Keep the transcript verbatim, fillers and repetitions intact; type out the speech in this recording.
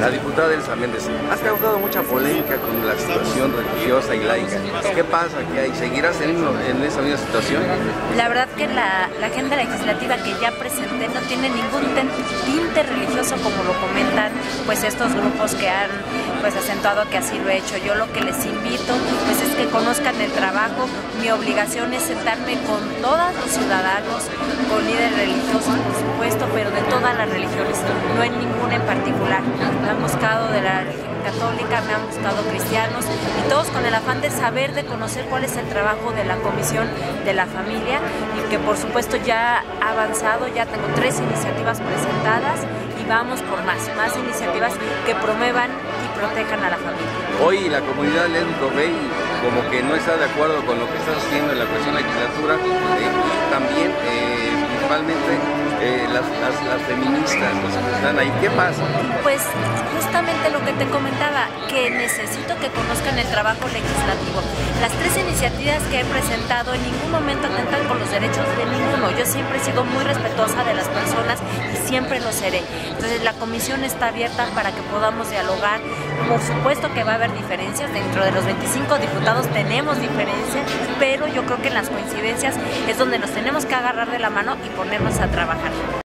La diputada Elsa Méndez, has causado mucha polémica con la situación religiosa y laica. ¿Qué pasa aquí hay? ¿Seguirás en, en esa misma situación? La verdad que la, la agenda legislativa que ya presenté no tiene ningún tinte religioso, como lo comentan pues estos grupos que han pues acentuado que así lo he hecho. Yo lo que les invito pues es que conozcan el trabajo. Mi obligación es sentarme con todos los ciudadanos, con líderes religiosos por supuesto, pero de todas las religiones, no en ninguna en particular. Me han buscado de la religión católica, me han buscado cristianos, y todos con el afán de saber, de conocer cuál es el trabajo de la Comisión de la Familia, y que por supuesto ya ha avanzado, ya tengo tres iniciativas presentadas y vamos por más, más iniciativas que promuevan y protejan a la familia. Hoy la comunidad lésbico gay como que no está de acuerdo con lo que está haciendo en la cuestión legislatura, eh, y también eh, principalmente Eh, las, las, las feministas, los que están ahí. ¿Qué pasa? Pues justamente lo que te comentaba, que necesito que conozcan el trabajo legislativo. Las tres iniciativas que he presentado en ningún momento atentan con los derechos de ninguno. Yo siempre he sido muy respetuosa de las personas y siempre lo seré. Entonces la comisión está abierta para que podamos dialogar. Por supuesto que va a haber diferencias, dentro de los veinticinco diputados tenemos diferencias, pero yo creo que en las coincidencias es donde nos tenemos que agarrar de la mano y ponernos a trabajar.